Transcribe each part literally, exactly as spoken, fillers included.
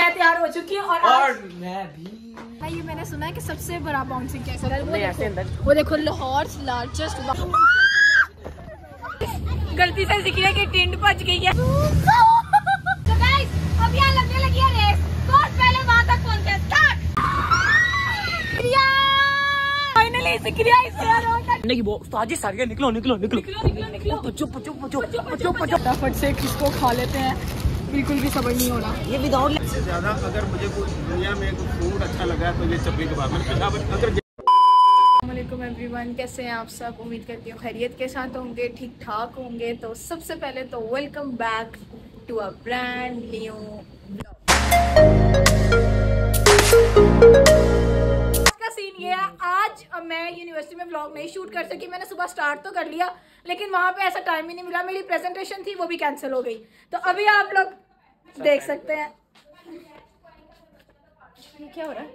मैं तैयार हो चुकी हूँ और, और मैं भी। ये मैंने सुना है कि सबसे बड़ा बाउंसिंग कैसल है वो देखो, वो देखो लाहौर लार्जेस्ट। गलती से दिख रहा है कि टिंड बच गई है। तो गाइस अब यहाँ लगने लगी है रेस, कौन पहले वहाँ तक पहुँचे। स्टार्ट। फाइनली सिक्रिया इस सारे निकलो निकलो निकलो निकलो निकलो बच्चो बच्चो बच्चो बच्चो बच्चो फटाफट से किसको खा लेते हैं, बिल्कुल भी सब्र नहीं हो रहा। ये विदाउट से ज्यादा अगर मुझे कोई दुनिया में कोई फूड अच्छा लगा तो ये चपली कबाब है। अस्सलामुअलैकुम एवरीवन, कैसे हैं आप सब। उम्मीद करती हूँ खैरियत के साथ होंगे, ठीक ठाक होंगे। तो सबसे पहले तो welcome back to a brand new blog. आज का सीन ये है, आज मैं यूनिवर्सिटी में ब्लॉग नहीं शूट कर सकी। मैंने सुबह स्टार्ट तो कर लिया लेकिन वहाँ पे ऐसा टाइम ही नहीं मिला। मेरी प्रेजेंटेशन थी वो भी कैंसिल हो गई। तो अभी आप लोग देख सकते हैं ये क्या हो रहा है।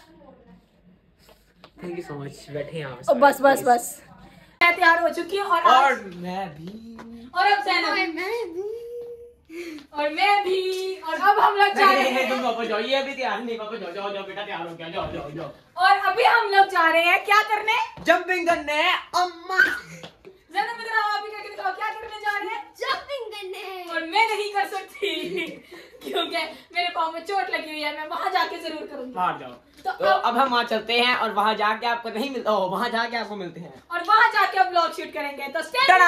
Thank you so much. बैठे हैं ओ, बस बस बस मैं तैयार हो चुकी हूँ और, और मैं भी और अब ज़ैनब और मैं भी और अब हम लोग जा रहे हैं। तुम वापस जाओ, ये अभी तैयार नहीं। वापस जाओ जाओ जाओ बेटा, तैयार हो गया, जाओ जाओ जाओ। और अभी हम लोग जा रहे हैं क्या करने, जंपिंग करने। अम्मा ज़ैनब इधर आओ, अभी करके दिखाओ क्या करने जा रहे हैं। जंपिंग करने। और मैं नहीं कर सकती क्योंकि मेरे पाँव में चोट लगी हुई है। मैं वहाँ जाके जरूर करूंगी। बाहर जाओ। तो, तो अब, अब हम वहाँ चलते हैं और वहाँ जाके आपको नहीं मिलता, वहाँ जाके आपको मिलते हैं और वहाँ जाके अब व्लॉग शूट करेंगे। तो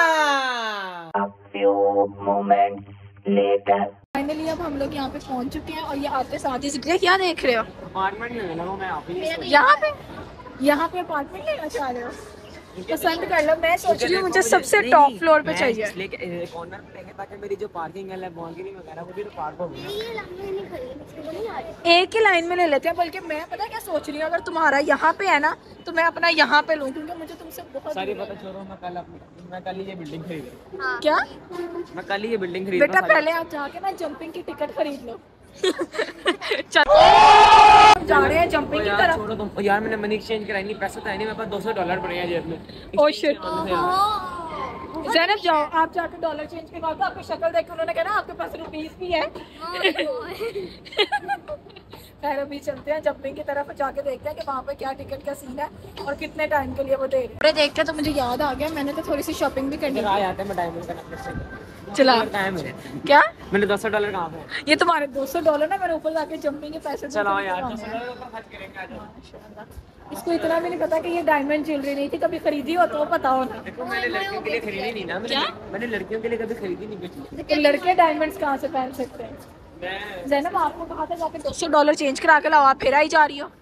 फाइनली अब हम लोग यहाँ पे पहुँच चुके हैं और ये आते साथ ही सिक्रिया क्या देख रहे हो। अपार्टमेंट में मिला मैं आप ही यहाँ पे यहाँ पे अपार्टमेंट लेना चाह रहे हो, पसंद कर लो। मैं सोच रही हूँ मुझे सबसे टॉप फ्लोर पे चाहिए। लेके कॉर्नर पे लेंगे ताकि मेरी जो पार्किंग है बालकनी वगैरह वो भी तो पार्क हो गई। एक ही लाइन में ले लेते हैं। बल्कि मैं पता क्या सोच रही हूँ, अगर तुम्हारा यहाँ पे है ना तो मैं अपना यहाँ पे लूँ क्योंकि मुझे तुमसे बहुत सारी पता छोड़ो। मैं कल अपनी मैं कल ही ये बिल्डिंग खरीद रही हूँ। क्या मैं कल ही ये बिल्डिंग खरीद बेटा, पहले आप जाके ना जंपिंग की टिकट खरीद लो। जा रहे हैं जंपिंग की तरफ। छोड़ो तुम यार, मैंने मनी एक्सचेंज कराई नहीं, पैसा तो है नहीं मेरे पास। दो सौ डॉलर पड़े हैं जेब में। Oh shit. ज़ैनब जाओ आप जाके डॉलर चेंज करवा दो। आपकी शक्ल देख के उन्होंने कहा ना आपके पास रुपीस भी है। खैर अभी चलते हैं जंपिंग की तरफ, जाके देखते हैं कि वहाँ पे क्या टिकट का सीन है और कितने टाइम के लिए वो दे रहे हैं। देखते हैं तो मुझे याद आ गया, मैंने तो थोड़ी सी शॉपिंग भी करनी है। चला क्या मैंने दो सौ डॉलर कहाँ पे? ये तुम्हारे दो सौ डॉलर ना, मेरे ऊपर जाके जंपिंग के पैसे। चलो यार इसको इतना भी नहीं पता कि ये डायमंड ज्वेलरी नहीं थी, कभी खरीदी हो तो पता हो ना। देखो मैंने लड़कियों के लिए खरीदी नहीं ना। मैंने मैंने लड़कियों के लिए कभी खरीदी नहीं कुछ। तो लड़के डायमंड्स कहाँ से पहन सकते हैं। ज़ैनब आपको कहा था जाके दो सौ डॉलर चेंज करा के लाओ, आप फिर आई जा रही हो।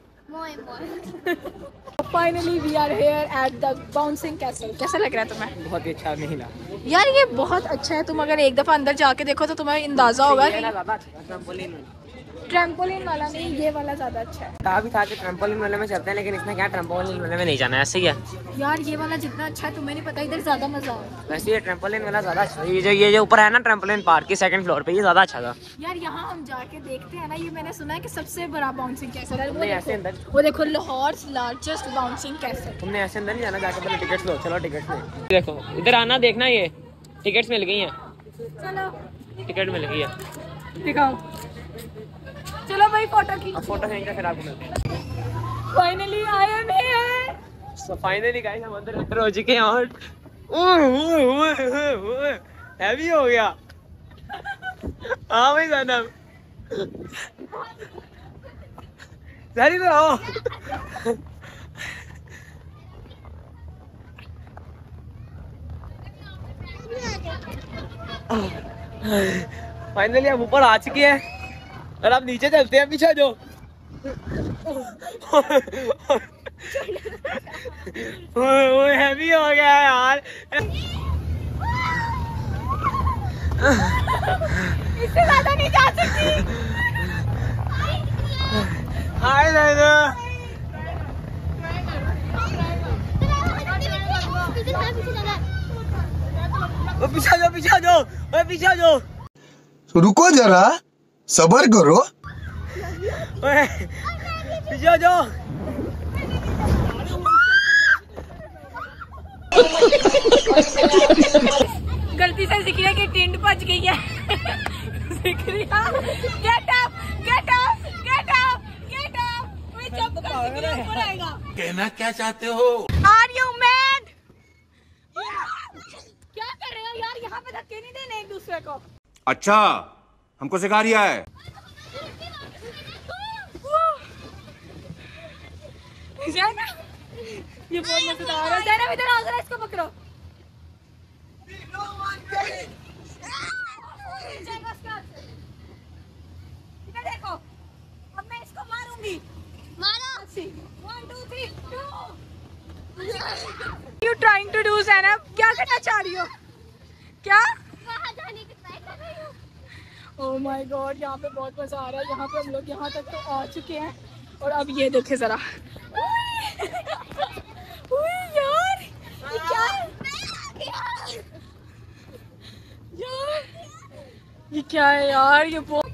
Finally we are here at the bouncing castle. कैसा लग रहा है तुम्हें? बहुत ही अच्छा नहीं लगा यार, ये बहुत अच्छा है। तुम अगर एक दफा अंदर जाके देखो तो तुम्हें अंदाजा होगा कि ट्रैम्पोलिन वाला नहीं, ये वाला ज्यादा अच्छा है। था भी था कि ट्रैम्पोलिन वाले में चलते हैं, लेकिन इसमें क्या ट्रैम्पोलिन वाले में नहीं जाना है। ऐसे ही है यार, ये वाला जितना अच्छा है तुम्हें नहीं पता, इधर ज्यादा मजा है। वैसे ये ट्रैम्पोलिन वाला ज्यादा अच्छा है। ये जो ये जो ऊपर है ना ट्रैम्पोलिन पार्क के सेकंड फ्लोर पे, ये ज्यादा अच्छा था। यार यहाँ हम जाके देखते हैं ना, ये मैंने सुना है कि सबसे बड़ा बाउंसिंग कैसल है। वो ऐसे अंदर वो देखो लाहौर लार्जेस्ट बाउंसिंग कैसल। तुमने ऐसे अंदर नहीं जाना, जाके पहले टिकट्स लो। चलो टिकट्स ले देखो, इधर आना, देखना ये टिकट्स मिल गई हैं। चलो टिकट मिल गई है, दिखाओ। चलो भाई फोटो खींच। फोटो खींचकर फिर आपको मिलते हैं। Finally I am here. So finally guys हम अंदर एंटर हो चुके हैं और ओह हैवी हो गया। हाँ भाई ज़ैनब सारी तो आओ। फाइनली हम ऊपर आ चुके हैं और अब नीचे चलते हैं। पीछे जो वो हैवी हो गया है यार। इससे ज्यादा नहीं जा सकती। हाय दादा, वो पीछे जो पीछे जो वो पीछे जो रुको जरा, सबर करो। पीछे जो गलती से सिक्रिया की टिंड बच गई है। Zikriya get up get up. कहना क्या चाहते हो? Are you mad? क्या कर रहे हो यार, यहाँ पे धक्के नहीं देने एक दूसरे को। अच्छा, हमको सिखा रिया है। ज़ैनब, ये बहुत मजेदार है। ज़ैनब इधर आओ जरा, इसको पकड़ो। इधर देखो, अब मैं इसको मारूंगी। मारो। One, two, three, two. You trying to do Zainab? क्या करना चाह रही हो? क्या? वहाँ जाने की ट्राई कर रही हूँ। Oh my God, यहाँ पे बहुत मजा आ रहा है। यहाँ पे हम लोग यहाँ तक तो आ चुके हैं और अब ये देखे जरा। उई यार, ये क्या है? यार, ये क्या है यार? ये बहुत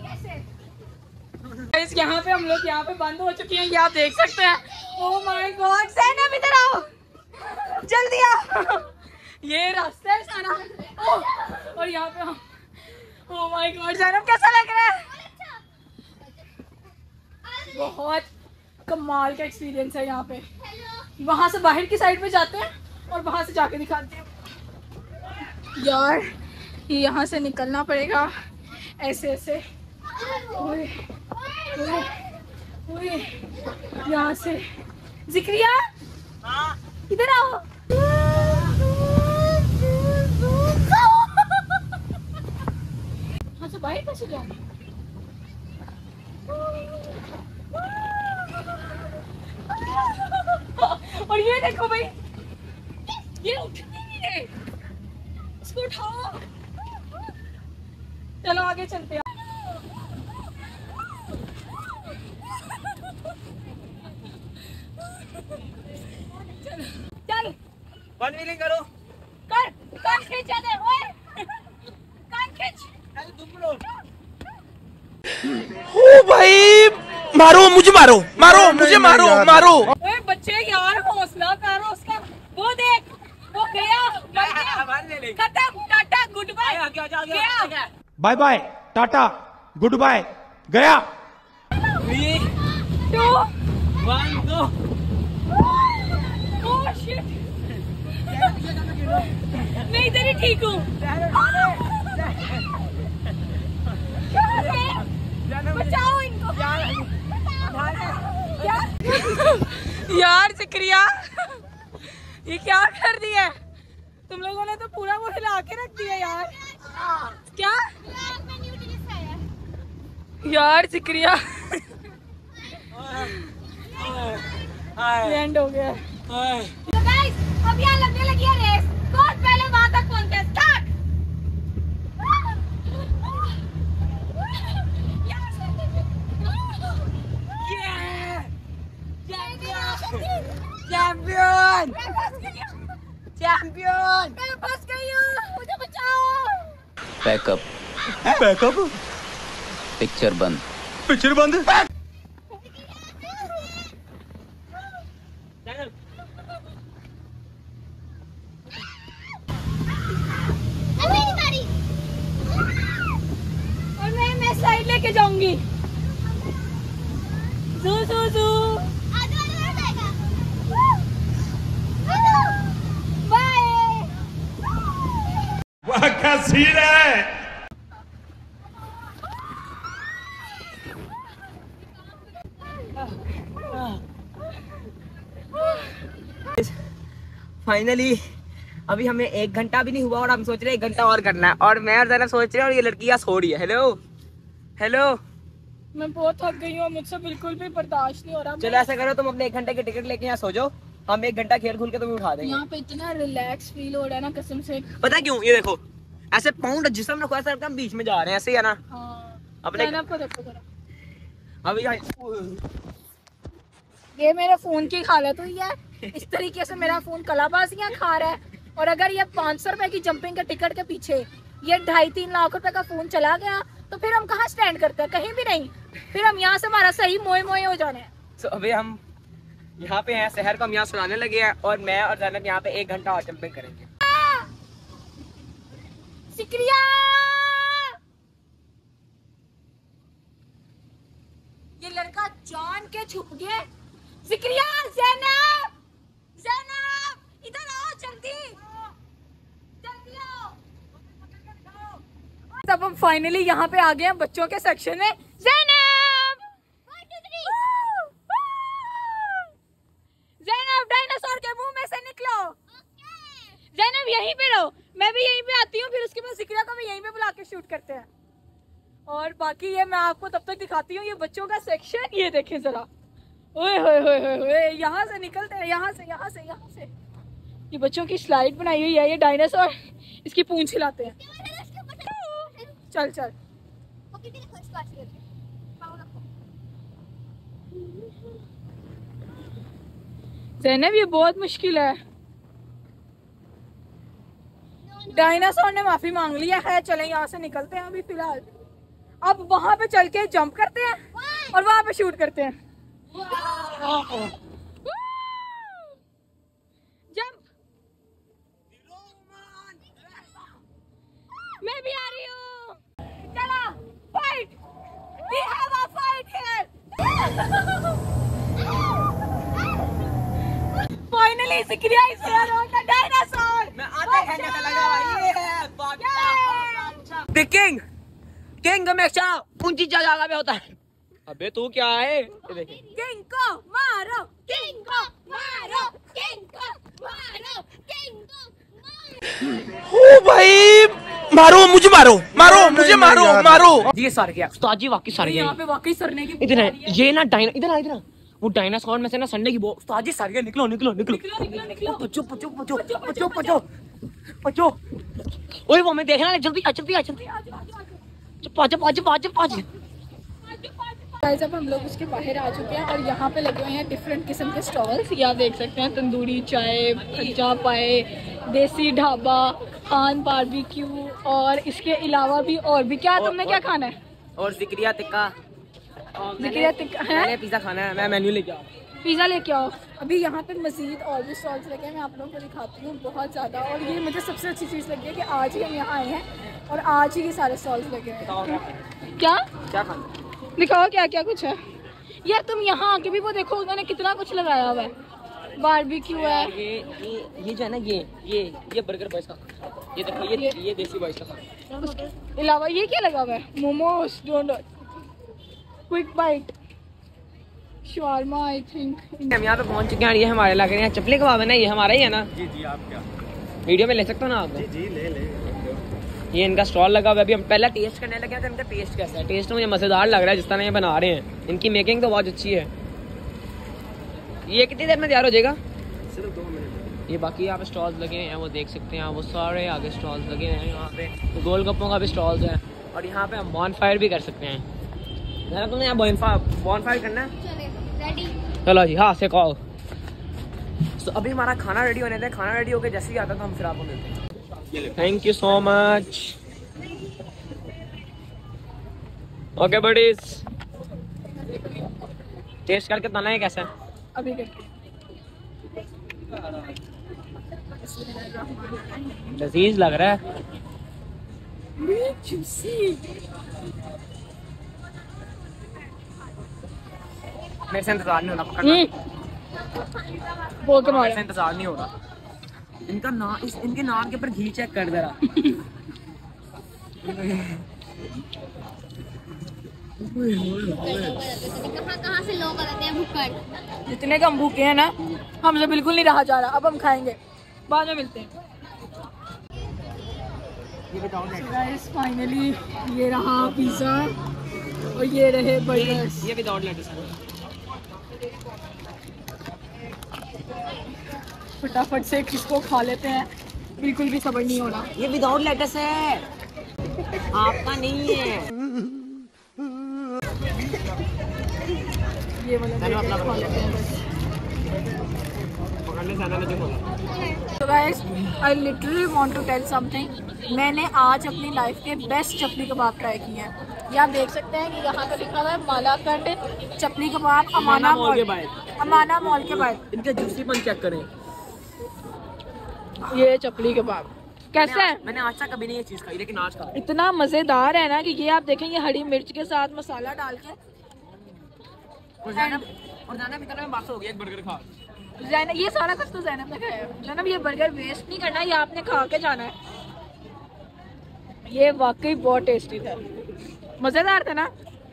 इस यहाँ पे हम लोग यहाँ पे बंद हो चुके हैं, ये आप देख सकते हैं। Oh my God, ज़ैनब इधर आओ, जल्दी आओ। ये रास्ता है सारा। oh, और यहाँ पे हम Oh my God, ज़ैनब कैसा लग रहा है? बहुत कमाल का एक्सपीरियंस है यहाँ पे। वहाँ से बाहर की साइड पे जाते हैं और वहाँ से जाके दिखाते हैं। यार ये यहाँ से निकलना पड़ेगा ऐसे ऐसे। ओए, ओए, ओए, यहाँ से। ज़िक्रिया इधर आओ। हाँ, तो बाहर कैसे जाओ? और ये देखो भाई, ये उठ नहीं रहे, इसको उठाओ। चलो आगे चलते हैं। चल चल, वन व्हीलिंग करो। कर, कान खींच दे, ओए, कान खींच। ओ भाई, मारो मुझे, मारो मारो मुझे, मारो मारो। ओए बच्चे यार, हौसला करो उसका। वो देख, वो गया, मर गया, खत्म, टाटा, गुड बाय, गया। Bye bye, tata, goodbye, गया। Three, two, one, go. Oh shit, मैं इधर ही ठीक हूँ। बचाओ इनको। क्या? यार ज़िक्रिया, ये क्या कर दिया? तुम लोगों ने तो पूरा वो हिला के रख दिया यार। क्या? यार ज़िक्रिया, एंड हो गया। तो गाइस, अब यहाँ लगने लगी है रेस। कौन पहले वहाँ तक पहुँचता है? स्टार्ट। चैंपियन, चैंपियन, मैं फंस गई हूँ, मुझे बचाओ। बैकअप बैकअप, पिक्चर बंद। पिक्चर बंद। और मैं मैं साइड लेके जाऊंगी। जू जू जू। बाय। वाह क्या सीन है। फाइनली अभी हमें एक घंटा भी नहीं हुआ और हम सोच रहे हैं एक घंटा और करना है, और मैं और ज़ैनब सोच रहे हैं और ये लड़की यहाँ सो रही है। हेलो हेलो, मैं बहुत थक गई हूँ, मुझसे बिल्कुल भी बर्दाश्त नहीं हो रहा। चलो ऐसा करो, तुम अपने एक घंटे की टिकट लेके यहाँ सो जाओ, हम एक घंटा खेल खुल के तुम्हें उठा देंगे। यहाँ पे इतना रिलैक्स फील हो रहा है ना कसम से। पता है क्यों? ये देखो, ऐसे पाउंड जिसम रखो, ऐसा लगता है हम बीच में जा रहे हैं, ऐसे ही है ना। हाँ, अपने ज़ैनब को देखो जरा। अभी यहाँ ये मेरे फोन की हालत हुई है। इस तरीके से मेरा फोन कलाबाजियां खा रहा है। और अगर ये पाँच सौ रुपए की जंपिंग के टिकट के पीछे ये ढाई तीन लाख रुपए का फोन चला गया तो फिर हम कहाँ स्टैंड करते हैं? कहीं भी नहीं। फिर हम यहाँ से हमारा सही मोए मोए हो जाने हैं। तो अभी हम यहाँ पे हैं, शहर को हम यहाँ सुनाने लगे हैं और मैं और ज़ैनब यहाँ पे एक घंटा और जंपिंग करेंगे। शुक्रिया। ये लड़का जान के छुप गया जिक्रिया, ज़ैनब, ज़ैनब इधर आओ जल्दी, जल्दी आओ। तब हम फाइनली यहाँ पे आ गए हैं बच्चों के सेक्शन में। ज़ैनब, ज़ैनब डायनासोर के मुंह में से निकलो। ज़ैनब यहीं पे रहो, मैं भी यहीं पे आती हूँ, फिर उसके बाद जिक्रिया को भी यहीं पे बुला के शूट करते हैं। और बाकी ये मैं आपको तब तक दिखाती हूँ ये बच्चों का सेक्शन। ये देखें जरा, ओए होए होए होए होए, यहाँ से निकलते हैं, यहाँ से यहाँ से यहाँ से। ये बच्चों की स्लाइड बनाई हुई है, ये डायनासोर इसकी पूंछ हिलाते हैं। चल चल ज़ैनब ये बहुत मुश्किल है। डायनासोर ने माफी मांग लिया है, चलें यहाँ से निकलते हैं अभी फिलहाल। अब वहां पे चल के जंप करते हैं और वहां पे शूट करते हैं। जंप, मैं भी आ रही हूँ। चला fight, we have a fight here। Finally Zikriya is here on the dinosaur। मैं आधे घंटे से लगा हुआ ये है बादशाह। The king, किंग हमेशा ऊंची जगह पे होता है। अबे तू क्या है? किंग को मारो, किंग को मारो, किंग को मारो, किंग को मारो। ओ भाई मारो मुझे, मारो मारो मुझे, मारो मारो। ये सर गया उस्ताद जी, वाकई सर गया। यहाँ पे वाकई सरने की इधर है ये ना डायना, इधर आ इधर। वो डायनासोर में से ना संडे की वो उस्ताद जी सर गया। निकलो निकलो निकलो निकलो निकलो निकलो। पचो पचो पचो पचो पचो पचो। ओए वो मैं देखना, जल्दी आ जल्दी आ जल्दी आ। पाँच पाँच पाँच पाँच। गाइस अब हम लोग उसके बाहर आ चुके हैं और यहाँ पे लगे हुए हैं डिफरेंट किस्म के स्टॉल्स। ये आप देख सकते हैं, तंदूरी चाय, खज्जा पाए, देसी ढाबा, खान बारबेक्यू और इसके अलावा भी और भी। क्या तुमने क्या खाना है? और जिक्रिया टिक्का, जिक्रिया टिक्का है, मैंने पिज्जा खाना है। मैं मेन्यू लेके आओ, पिज़्ज़ा लेके आओ। अभी यहाँ पे मजीद और भी स्टॉल्स लगे हैं, मैं आप लोगों को दिखाती हूँ बहुत ज़्यादा। और ये मुझे सबसे अच्छी चीज़ लगी है कि आज ही हम यहाँ आए हैं और आज ही ये सारे स्टॉल्स लगे हैं। क्या क्या खाना? दिखाओ क्या क्या कुछ है यार। तुम यहाँ आके भी वो देखो, उन्होंने कितना कुछ लगाया हुआ है। बारबेक्यू है, ये ये ये जो है ना, ये ये ये बर्गर बॉयज का, ये देखो ये ये, ये देसी बॉयज का। उसके अलावा ये क्या लगा हुआ है? Momos, doughnut, quick bite, shawarma I think. हम यहाँ पे पहुँच चुके हैं। ये हमारे लग रहे हैं चपले कबाब है ना, ये हमारा ही है ना? जी जी, आप क्या वीडियो में ले सकते हो ना आप? जी जी ले ले। ये इनका स्टॉल लगा हुआ है। अभी हम पहला टेस्ट करने लगे हैं, तो इनका टेस्ट कैसा है? टेस्ट मुझे मज़ेदार लग रहा है जिस तरह ये बना रहे हैं। इनकी मेकिंग तो बहुत अच्छी है। ये कितनी देर में तैयार हो जाएगा? सिर्फ दो मिनट। ये बाकी यहाँ पे स्टॉल्स लगे हैं, वो देख सकते हैं। वो सारे आगे स्टॉल्स लगे हैं। यहाँ पे तो गोलगप्पों का भी स्टॉल्स है और यहाँ पे हम बॉन फायर भी कर सकते हैं। जरा तुमने यहाँ बॉन फायर बॉन फायर करना है? चलो जी, हाँ से कॉल। तो अभी हमारा खाना रेडी होने दें। खाना रेडी होकर जैसे ही आता तो हम फिर आपको मिलते हैं। Thank you so much. Okay buddies, test करके बताना है कैसा है। अभी करके लजीज लग रहा है। मेरे से इंतजार नहीं होना, पकड़ना। बोल के मारो। मेरे से इंतजार नहीं होगा। इनका ना इस इनके नाम के ऊपर घी चेक कर जरा। कहाँ से लोग आते हैं भूखड़। जितने कम भूखे हैं ना, हमसे बिल्कुल नहीं रहा जा रहा। अब हम खाएंगे, बाद में मिलते हैं। गाइस फाइनली ये रहा पिज़्ज़ा और ये रहे बर्गर्स। ये विदाउट लेट्स है। फटाफट से किसको खा लेते हैं, बिल्कुल भी सब्र नहीं हो रहा। ये विदाउट लेट्स है, आपका नहीं है। ये वाला खा लेते हैं बस। So guys, I literally want to tell something. मैंने आज अपनी लाइफ के बेस्ट चपली कबाब ट्राई किए हैं। ये आप देख सकते हैं कि यहाँ पे लिखा हुआ है मालाकंड चपली कबाब, अमाना मॉल के बाहर। अमाना मॉल के बाहर। इनका जूसीपन चेक करें। ये चपली कबाब कैसा है? मैंने आज तक कभी नहीं ये चीज खाई, लेकिन आज खा। इतना मजेदार है ना कि ये आप देखें, ये हरी मिर्च के साथ मसाला डाल के और ज़ैनब और जैनब इतना में बस हो गया एक बर्गर खा। जैनब ये सारा कुछ तो जैनब ने खाया है। जैनब ये बर्गर वेस्ट नहीं करना, ये आपने खा के जाना है। ये वाकई बहुत टेस्टी था, मज़ेदार था ना।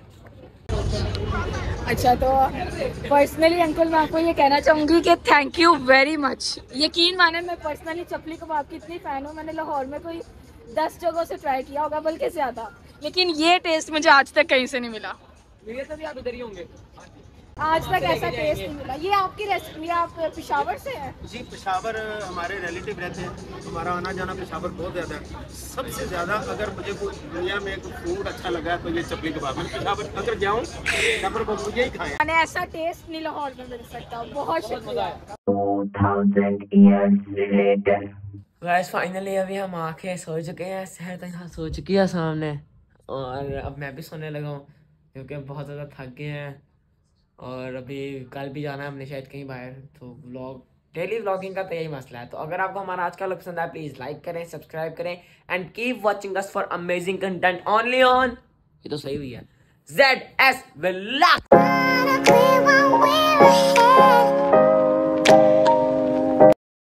अच्छा तो पर्सनली अंकल मैं आपको ये कहना चाहूँगी कि थैंक यू वेरी मच। यकीन माने मैं पर्सनली चपली कबाब की इतनी फ़ैन हूँ। मैंने लाहौर में कोई दस जगहों से ट्राई किया होगा, बल्कि ज़्यादा, लेकिन ये टेस्ट मुझे आज तक कहीं से नहीं मिला। ये तो भी आप इधर ही होंगे। आज तक ऐसा टेस्ट नहीं मिला। ये आपकी रेसिपी, आप पेशावर से हैं? जी पेशावर हमारे रिलेटिव रहते हैं, हमारा आना जाना पेशावर बहुत ज़्यादा है। सबसे ज़्यादा अगर मुझे कोई दुनिया में कोई फूड अच्छा लगा तो ये चपली कबाब। मैं पेशावर अगर जाऊँ पेशावर को मुझे ही खाएं। मैंने ऐसा टेस्ट नहीं लाहौर में मिल सकता। बहुत शुक्रिया। गाइस फाइनली अभी हम आके सो चुके हैं, शहर तक यहाँ सो चुकी है सामने, और अब मैं भी सोने लगा हूँ क्योंकि बहुत ज़्यादा थक गए हैं। और अभी कल भी जाना है हमने शायद कहीं बाहर, तो व्लॉग डेली व्लॉगिंग का तो यही मसला है। तो अगर आपको हमारा आज का व्लॉग पसंद आया प्लीज़ लाइक करें, सब्सक्राइब करें and keep watching us for amazing content only on, ये तो सही हुई है, ज़ेड एस व्लॉग।